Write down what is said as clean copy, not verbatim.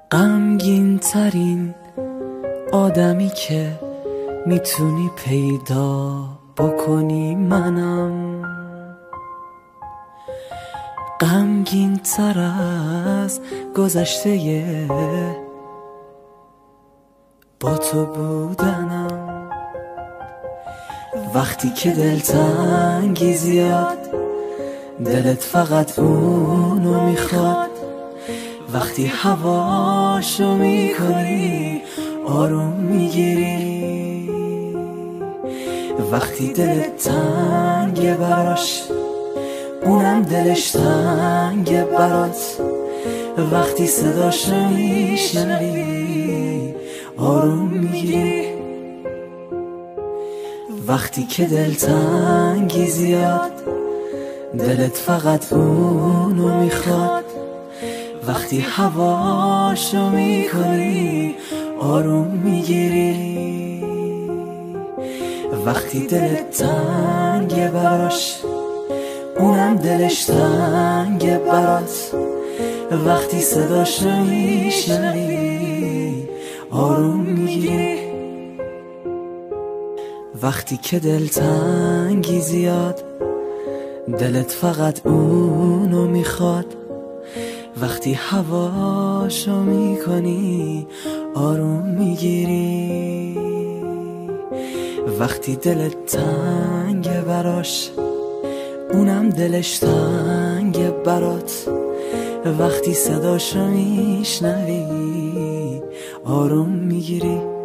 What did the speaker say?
غمگین ترین آدمی که میتونی پیدا بکنی منم، غمگین تر از گذشته با تو بودنم. وقتی که دلتنگی زیاد دلت فقط اونو میخواد، وقتی هواشو میکنی آروم میگیری، وقتی دلت تنگه براش اونم دلش تنگه برات، وقتی صداشو میشنوی آروم میگیری. وقتی که دلتنگی زیاد دلت فقط اونو میخواد، وقتی هواشو میکنی آروم میگیری، وقتی دلت تنگه براش اونم دلش تنگه برات، وقتی صداشو میشنوی آروم میگیری. وقتی که دلتنگی زیاد دلت فقط اونو میخواد، وقتی هواشو میکنی آروم میگیری، وقتی دلت تنگه براش اونم دلش تنگه برات، وقتی صداشو میشنوی آروم میگیری.